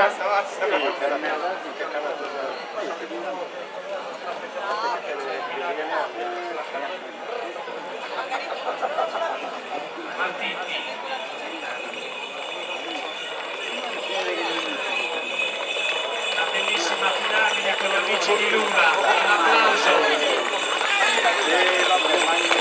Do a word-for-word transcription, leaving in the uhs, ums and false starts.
Martitti. Una bellissima finale con gli amici di Luna. Un applauso.